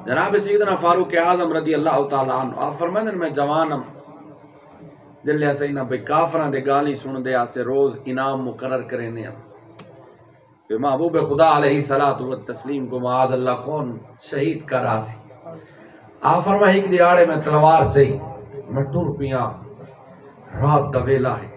جناب سیدنا فاروق اعظم رضی اللہ تعالیٰ عنہ آپ فرمائیں میں جوانم جلے ایسے ہی نہ بھئی کافران دے گالی سن دے آسے روز انعام مقرر کرنے ہیں کہ محبوب خدا علیہ السلام کو معاذ اللہ کون شہید کا راسی آپ فرمائیں ایک دیاڑے میں تلوار چاہی میں ٹور پیاں رات دویلا ہے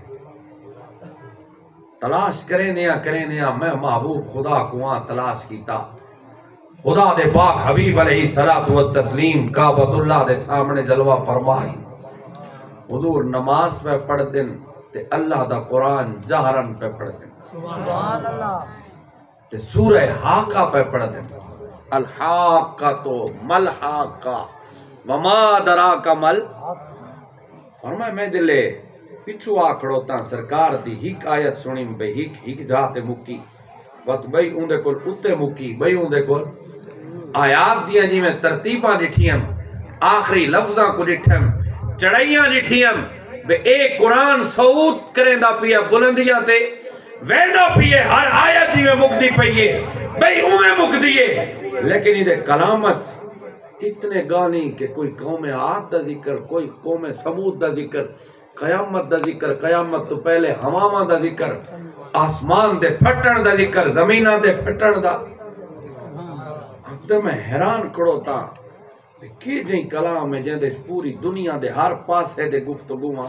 تلاش کریں نیا میں محبوب خدا کو آن تلاش کیتا خدا دے پاک حبیب علیہ السلام کعبۃ اللہ دے سامنے جلوہ فرمائی حضور نماز پہ پڑھ دن تے اللہ دا قرآن جہرن پہ پڑھ دن سبحان اللہ تے سورہ حاقہ پہ پڑھ دن الحاقہ تو مل حاقہ وما دراک مل فرمائے میں دلے پچھو آکڑوتا سرکار دی ہیک آیت سنیم بے ہیک جاتے مکی وقت بھئی اندے کل اتے مکی بھئی اندے کل آیات دیا جی میں ترتیبہ لٹھیم آخری لفظاں کو لٹھیم چڑھائیاں لٹھیم بے ایک قرآن سعود کریں دا پیا بلندیاں تے ویدہ پیے ہر آیت جی میں مکدی پیے بھئی اومیں مکدیے لیکن یہ کلامت اتنے گانی کہ کوئی قوم عاد دا ذکر کوئی قوم سمود دا ذکر قیامت دا ذکر قیامت تو پہلے ہمامہ دا ذکر آسمان دے پھٹن دا ذکر زمینہ دے پھٹن دا اب تو میں حیران کرو تا کہ جائیں کلام ہے جائیں دے پوری دنیا دے ہر پاس ہے دے گفتگو ماں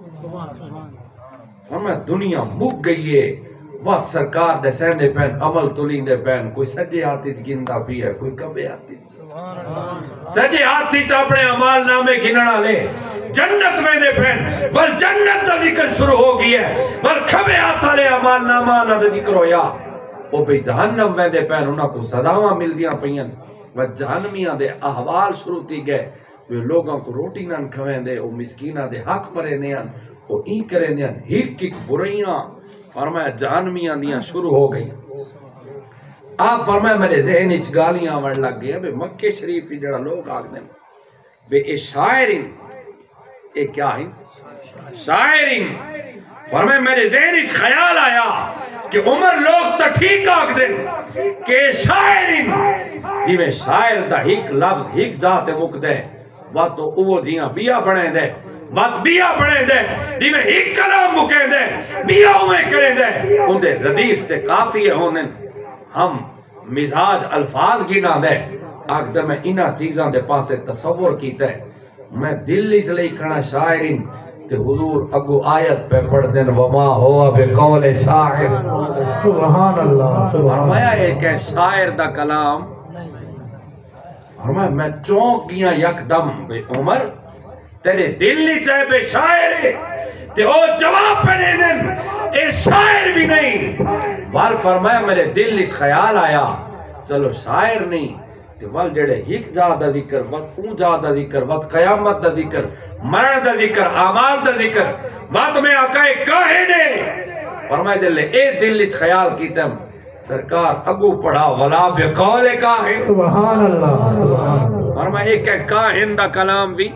ہمیں دنیا مک گئی ہے وہ سرکار دے سیندے پین عمل تلین دے پین کوئی سجے آتی گندہ بھی ہے کوئی کبے آتی سجے آتی اپنے عمال نامے گننا لے جنت میں دے پین بل جنت دا ذکر شروع ہو گئی ہے بل کبے آتا لے عمال نامہ دا ذکر ہو یا وہ بھی جہنم میں دے پین انہاں کو صداواں مل دیا پئین وہ جہنمیاں دے احوال شروع تھی گئے وہ لوگوں کو روٹی نہ کھویں دے وہ مسکینہ دے حق پرے نیان وہ این کرے نیان ہیک ایک برائیاں فرمایا جہنمیاں دیاں شروع ہو گئی آپ فرمایا میرے ذہن اچ گالیاں وڑ لگ گئے بے مکہ شریف کی جڑا لوگ آگ دیں بے اے شاعرین اے کیا ہیں شاعرین فرمایا میرے ذہن اچ خیال آیا کہ عمر لوگ تا ٹھیک آگ دیں کہ شاعرین جی میں شاعر دا ہیک لفظ ہیک جاتے مک دے وہ تو اوہ جیاں بیا بڑھیں دے وقت بیا بڑھیں دے جی میں ہیک کلام مکیں دے بیا ہوئے کریں دے ان دے ردیف تے کافی ہونے ہم مزاج الفاظ گنا دے آگ دے میں انہا چیزاں دے پاسے تصور کیتا ہے میں دل اس لئے کھنا شاعرین تے حضور اگو آیت پہ پڑھ دن وما ہوا بقول شاعر سبحان اللہ فرمایا ایک ہے شاعر دا کلام فرمایا میں چونک گیا یک دم بے عمر تیرے دل نہیں چاہے بے شاعر ہے تے او جواب پہ نہیں دن اے شاعر بھی نہیں وال فرمایا میرے دل اس خیال آیا چلو شاعر نہیں تے وال جڑے ہک جا دا ذکر وقت اون جا دا ذکر وقت قیامت دا ذکر مرن دا ذکر اعمال دا ذکر وقت میں آقا کاہن ہے فرمایا دل اے دل اس خیال کیتا سرکار اگو پڑھا ولا بقول کاہن سبحان اللہ فرمایا ایک ہے کاہن دا کلام بھی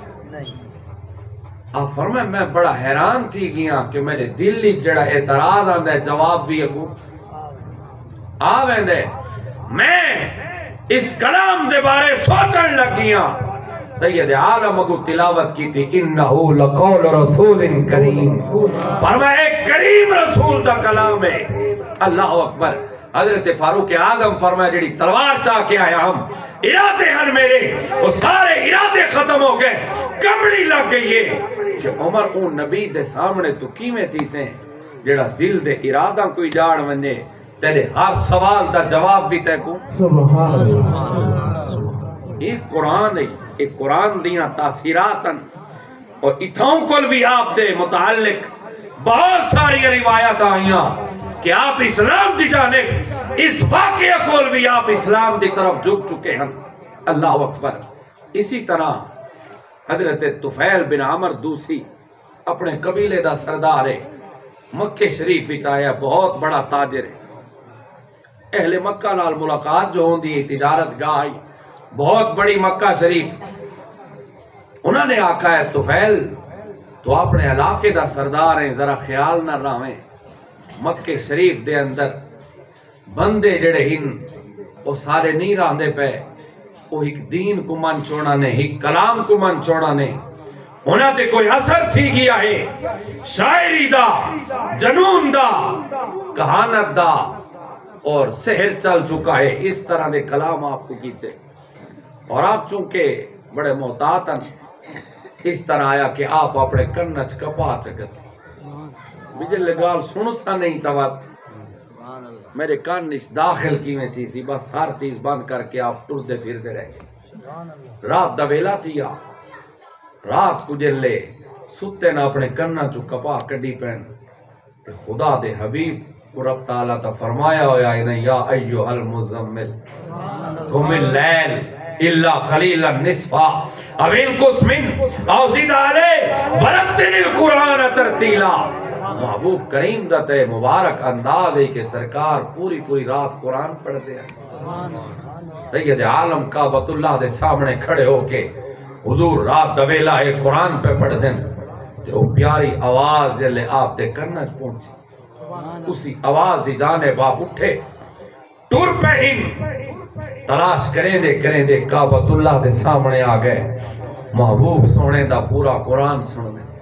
آپ فرمائے میں بڑا حیران تھی گیا کہ میرے دل لی جڑا اعتراض آندے جواب بھی اگو آویں دے میں اس کلام دے بارے سوچن لگ گیا سید عالم اگو تلاوت کی تھی انہو لقول رسول کریم فرمائے ایک کریم رسول دا کلام ہے اللہ اکبر حضرت فاروق اعظم فرمائے جڑی تلوار چاہ کے آیا ہم ارادے ہن میرے وہ سارے ارادے ختم ہو گئے کمڑی لگ گئی ہے کہ عمر اون نبی دے سامنے تو کیمیں تھی سے جڑا دل دے ارادہ کوئی جاڑ ونے تیرے ہر سوال دا جواب بھی تے کو سبحان اللہ ایک قرآن ہے ایک قرآن دیاں تاثیراتن اور اتھاؤں کل بھی آپ دے متعلق بہت ساری روایات آئیاں کہ آپ اسلام دی جانب اس واقعہ کول بھی آپ اسلام دی طرف جھک چکے ہیں اللہ اکبر اسی طرح حضرت طفیل بن عمر دوسی اپنے قبیلے دا سردار ہے مکہ شریف وچ آیا بہت بڑا تاجر ہے اہل مکہ نال ملاقات جو ہوندی ہے تجارت گاہ بہت بڑی مکہ شریف انہوں نے آقا ہے طفیل تو اپنے علاقے دا سردار ہیں ذرا خیال نہ رہویں مکہ شریف دے اندر بندے جڑے ہن وہ سارے نہیں راندے پہ وہ ایک دین کو من چھوڑا نے، ایک کلام کو من چھوڑا نے، انہاں تے کوئی اثر تھی گیا ہے، شاعری دا، جنون دا، کہانت دا اور سحر چل چکا ہے، اس طرح دے کلام آپ کو کیتے، اور آپ چونکہ بڑے محتاط ہیں، اس طرح آیا کہ آپ اپنے کنچ کپا چکتے بجل لگال سنسا نہیں توات میرے کان اس داخل کی میں تھی سی، بس ہر چیز بند کر کے آپ ٹردے پھردے رہے، رات دا ویلا تھی رات کو جلے ستے نہ اپنے کنہ چو کپا کڈی پہن، خدا دے حبیب کو رب تعالیٰ تا فرمایا ہویا انہیں یا ایوہ المزمل قم اللیل الا قلیلا نصفا او انقص منہ او زد علیہ ورتل القرآن ترتیلا۔ محبوب کریم دا تے مبارک انداز ہے کہ سرکار پوری رات قرآن پڑھتے ہیں، سید عالم کعبۃ اللہ دے سامنے کھڑے ہو کے حضور رات دا ویلا ہے قرآن پہ پڑھ دیں، تو پیاری آواز جلے آپ دے کرنا پہنچی، اسی آواز دی جانب آپ اٹھے ٹور پہ ہن تلاش کریں دے کعبۃ اللہ دے سامنے آ گئے، محبوب سونے دا پورا قرآن سن دیں،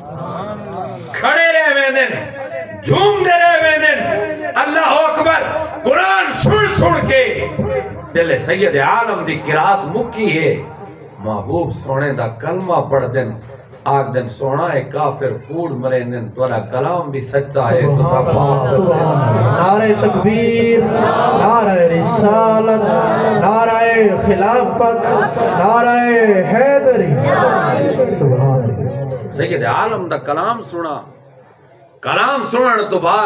کھڑے رہے ویندن، جھوم دے رہے ویندن، اللہ اکبر قرآن سن کے دل سید عالم دی قرات مکی ہے، محبوب سونے دا کلمہ پڑھ دن، آگ دن سونا ہے کافر کوڑ مرے دن، تورا کلام بھی سچا ہے تو سب بات نعرہ تکبیر، نعرہ رسالت، نعرہ خلافت، نعرہ حیدری، سبحان اللہ۔ سید عالم دا کلام سنا، کلام سنن تو بعد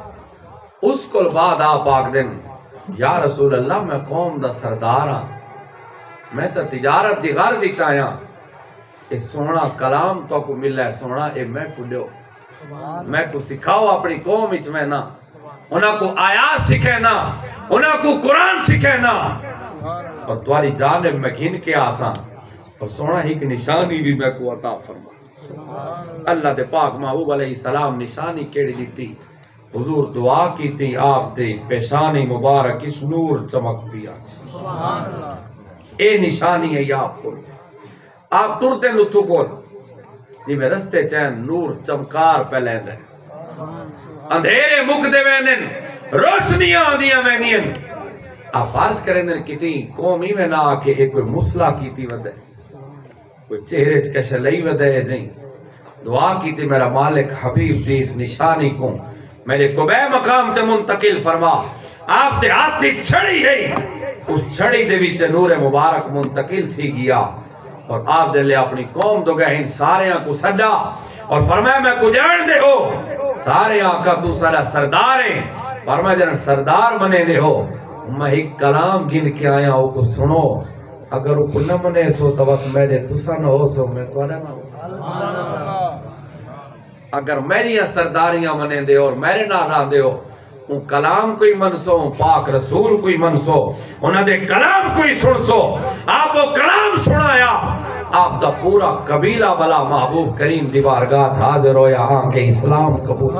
اس کو بعد آپ آگ دن یا رسول اللہ میں قوم دا سردار ہاں، میں تا تجارت دی غرض ہی چاہیاں، اے سونا کلام تو کو مل ہے، سونا اے میں کو دیو، میں کو سکھاؤ اپنی قوم اچ میں نا، انہاں کو آیات سکھے نا، انہاں کو قرآن سکھے نا، اور توالی جانب میں گھن کے آسان، اور سونا ہی کی نشانی بھی میں کو عطا فرما۔ اللہ دے پاک محبوب علیہ السلام نشانی کیڑی دیتی، حضور دعا کی تھی آپ دے پیشانی مبارک اس نور چمک دیا، اے نشانی ہے یا آپ کو، آپ ترتے لطھو کو جی میں رستے چین نور چمکار پہ لین دیں، اندھیرے مک دے ویندن، روشنیاں آدیاں ویندین، آپ عرض کریں دن کتی قومی میں نہ آکے ایک کوئی مسئلہ کیتی ودے، کوئی چہرے چکشہ لئی ودے جائیں، دعا کی تھی میرا مالک حبیب دی اس نشانی کو میرے قبے مقام تے منتقل فرما، آپ دے ہاتھی چھڑی ہے، اس چھڑی دے ویچے نور مبارک منتقل تھی گیا، اور آپ دے لے اپنی قوم دو گئے سارے کو سڈا، اور فرمایا میں کو جان دے ہو سارے آقا تو سارا سردار ہیں، فرمایا جان سردار بنے دے ہو، میں ایک کلام گن کے آیا ہوں کو سنو، اگر وہ کو نہ منے سو تو وقت میں دے تسا نہ ہو سو میں تو نہ ہو، اگر میری سرداریاں منے دے اور میرے نہ رہ دے ہو، ان کلام کوئی منسو، پاک رسول کوئی منسو، انہاں دے کلام کوئی سنسو، آپ وہ کلام سنایا، آپ دا پورا قبیلہ بلا محبوب کریم دی بارگاہ حاضر ہو یا ہاں کہ اسلام قبول،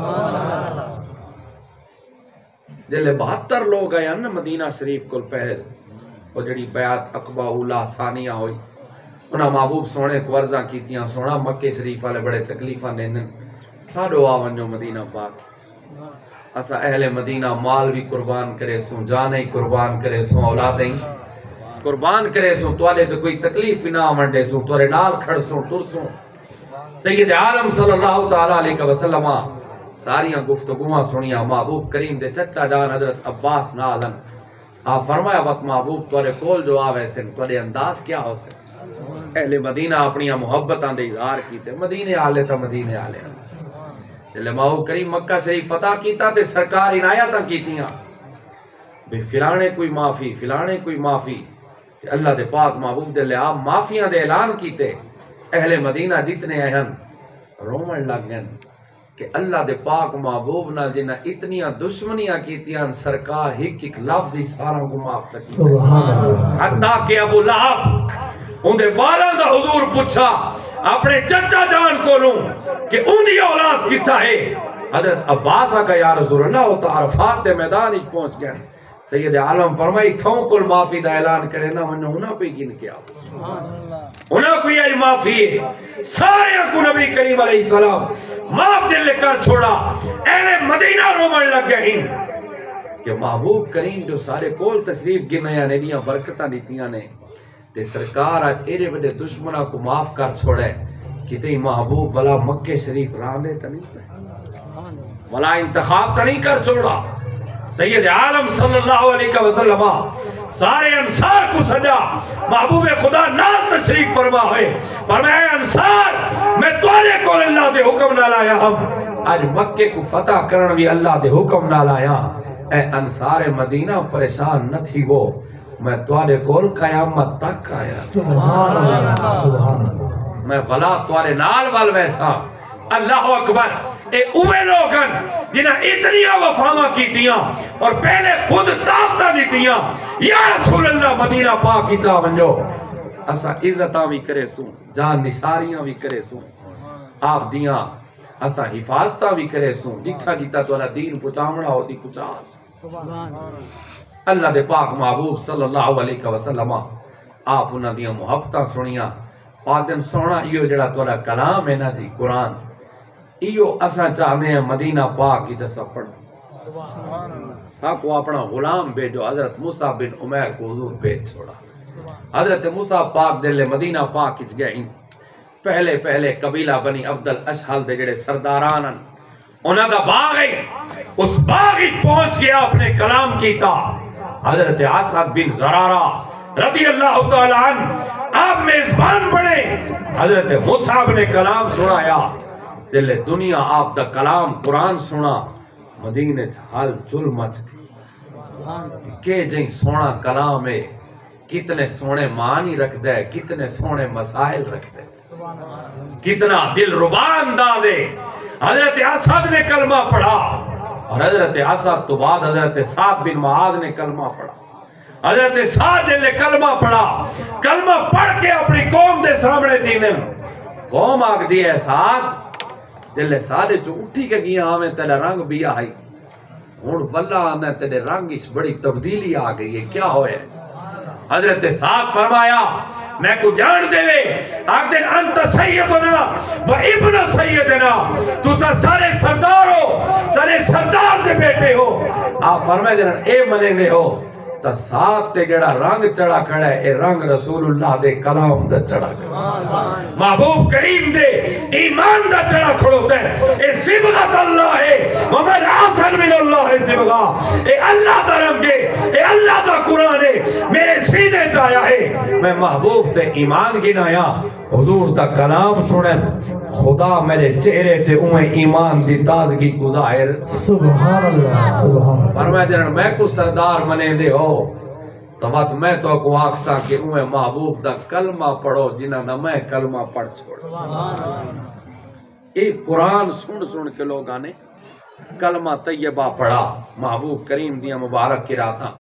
جلے 72 لوگ آئے ہیں مدینہ شریف کو پہل، وہ جڑی بیعت عقبہ اولا ثانیہ ہوئی، انہاں محبوب سونے کو ورزاں کیتیاں، سونا مکہ شریف والے بڑے تکلیفہ نیندن، ساڑھو آون جو مدینہ پاک، اسا اہل مدینہ مال بھی قربان کرے سوں، جانے قربان کرے سوں، اولادیں قربان کرے سوں، توالے تو کوئی تکلیف نہ منڈے سوں، توارے نال کھڑ سوں، ٹر سوں، سید عالم صلی اللہ تعالیٰ علیہ وسلم ساریاں گفتگوہاں سنیاں، محبوب کریم دے چچا جان حضرت عباس نالن، آپ فرمایا وقت محبوب توارے کول جو آوے سن، توارے انداز کیا ہو سن، اہل مدینہ اپنی محبتاں دے اظہار کیتے، مدینے آلے تا مدینے آلے، جلے محبوب کریم مکہ شریف فتح کیتا تے سرکار عنایتاں کیتیاں، بے فلانے کوئی معافی، فلانے کوئی معافی، اللہ دے پاک محبوب دے لے آپ معافیاں دے اعلان کیتے، اہل مدینہ جتنے اہم رومن لگ گئن کہ اللہ دے پاک محبوب نہ جنہ اتنیاں دشمنیاں کیتیاں سرکار ایک لفظ ہی سارا کو معاف تکی، حتیٰ کہ ابو لہب ان دے بالا دا حضور پوچھا اپنے چچا جان کو لوں کہ ان دی اولاد کتا ہے، حضرت عباس آگا یا رسول اللہ وہ تو عرفات دے میدان ہی پہنچ گئے، سید عالم فرمائی تھوں کل معافی دا اعلان کرے نا منو ہونا پہ گن کیا ہونا کوئی آئی معافی ہے سارے کو نبی کریم علیہ السلام معاف دل لے کر چھوڑا اہل مدینہ رومن لگ گئے ہیں کہ محبوب کریم جو سارے کول تشریف گنیا نے دیا برکتہ دیتیاں نے تے سرکار آج ایرے بڑے دشمنہ کو معاف کر چھوڑے کتنی محبوب بلا مکہ شریف راندے تا نہیں پہ بلا انتخاب تا نہیں کر چھوڑا سید عالم صلی اللہ علیہ وسلم سارے انصار کو سجا محبوب خدا نال تشریف فرما ہوئے فرمایا انصار میں توڑے کو اللہ دے حکم نہ لایا ہم آج مکہ کو فتح کرن بھی اللہ دے حکم نہ لایا اے انصار مدینہ پریشان نہ تھی وہ میں توڑے کول قیامت تک آیا سبحان اللہ میں بلا توڑے نال وال ویسا اللہ اکبر اے اوے لوگن جنہاں اتنی وفاواں کیتیاں اور پہلے خود طاقتہ دیتیاں یا رسول اللہ مدینہ پاک کی چاہ ونجو اسا عزتاں بھی کرے سوں جان نثاریاں بھی کرے سوں آپ دیاں اسا حفاظتاں بھی کرے سوں جتھا جتا تو اللہ دین پچامڑا ہوتی پچاس اللہ دے پاک محبوب صلی اللہ علیہ وسلم آپ انہاں دیاں محبتاں سنیاں آدم سونا ایو جڑا تو اللہ کلام ہے نا جی قرآن ایو اسا چاہنے ہیں مدینہ پاک کی جسا پڑھو ساکو اپنا غلام بھیجو حضرت موسیٰ بن عمیر کو حضور بھیج چھوڑا حضرت موسیٰ پاک دل مدینہ پاک کچ گئیں پہلے قبیلہ بنی عبد الاشحل دے جڑے سردارانن انہاں دا باغ ہے اس باغ ہی پہنچ گیا اپنے کلام کیتا حضرت اسد بن زرارہ رضی اللہ تعالیٰ عنہ آپ میزبان بنے حضرت مصعب نے کلام سنایا دل دنیا آپ دا کلام قرآن سنا مدینہ حال چل مچ گئی کہ جائیں سونا کلام ہے کتنے سونے معنی رکھ دے کتنے سونے مسائل رکھ دے کتنا دل ربا انداز ہے حضرت اسد نے کلمہ پڑھا اور حضرت اسد تو بعد حضرت سعد بن معاذ نے کلمہ پڑھا حضرت سعد نے کلمہ پڑھا کلمہ پڑھ کے اپنی قوم دے سامنے دینے قوم آگ دی ہے سعد دل سارے جو اٹھی کے گیا ہمیں تیرے رنگ بھی آئی ہون واللہ آنے تیرے رنگ اس بڑی تبدیلی آ گئی ہے کیا ہوئے حضرت سعد فرمایا میں کو جان دے وے آگ دن انت سیدنا و ابن سیدنا تو سارے سردار ہو سارے سردار دے بیٹے ہو آپ فرمائے دن اے منے دے ہو تا ساتھ تے جڑا رنگ چڑھا کھڑا ہے اے رنگ رسول اللہ دے کلام دا چڑھا کھڑا محبوب کریم دے ایمان دا چڑھا کھڑو تے اے صبغت اللہ ہے ومن آسن من اللہ صبغا اے اللہ دا رنگ ہے اے اللہ دا قرآن ہے میرے سینے چاہیا ہے میں محبوب تے ایمان گنایا حضور دا کلام سنیں خدا میرے چہرے تے اوہیں ایمان دی تازگی کو ظاہر سبحان اللہ سبحان اللہ فرمائے جنہاں میں کو سردار منے دے ہو تو بات میں تو کو آکسا کہ اوہیں محبوب دا کلمہ پڑھو جنہاں نہ میں کلمہ پڑھ چھوڑ ایک قرآن سن کے لوگاں نے کلمہ طیبہ پڑھا محبوب کریم دیا مبارک کی راتاں